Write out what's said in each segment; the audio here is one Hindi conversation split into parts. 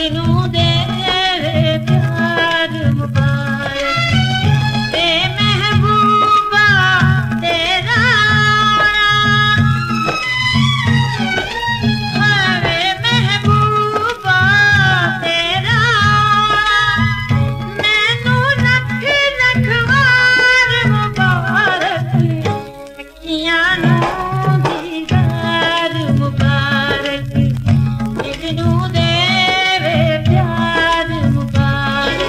इगनू दे प्यार मुबारक ते महबूबा तेरा हरे महबूबा तेरा मैनू लख लख वार मुबारक अखियां नू दीदार मुबारक इगनू दे प्यार मुबारक।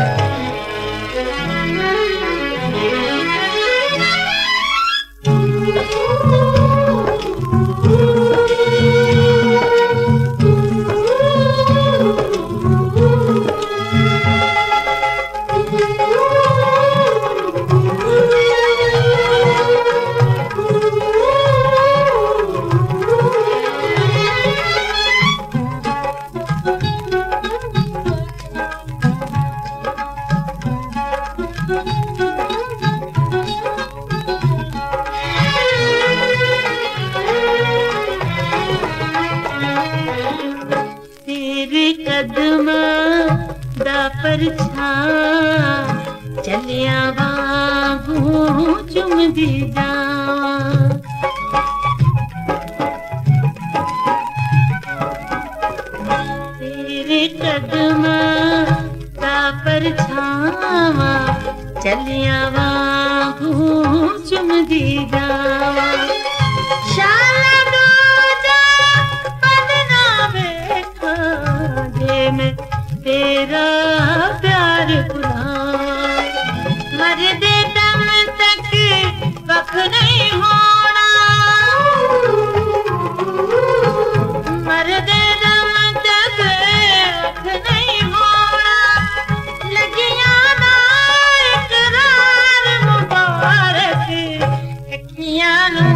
तेरे कदमां दा परछां चलिया बागों चुमदी जावां तेरे कदमां दा परछां चलिया बागों चुमदी जावां मैं तेरा प्यार भुलाऊं मर दे दम तक वक्त नहीं होना मर दे दम तक वक्त नहीं होना लगिया ना इकरार मुबारक अखियां नू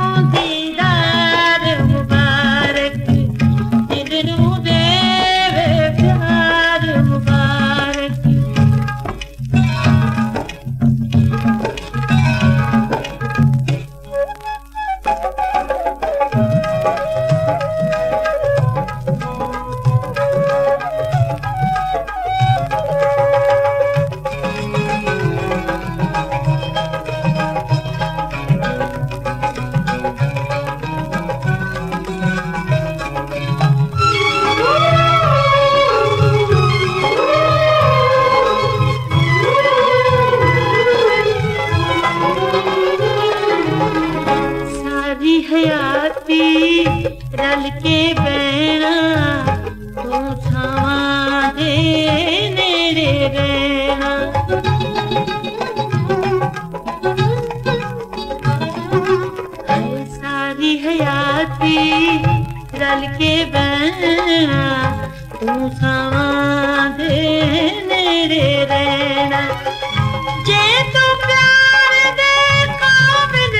दीदार मुबारक इगनू दे प्यार मुबारक। हयाती रल के बहना तू थावां दे नेड़े रहना सारी हयाती रल के बहना तू थावां दे नेड़े रहना जे तू प्यार दे काबिल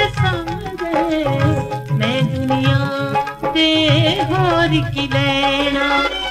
समझे मैं दुनिया ते होर की लेना।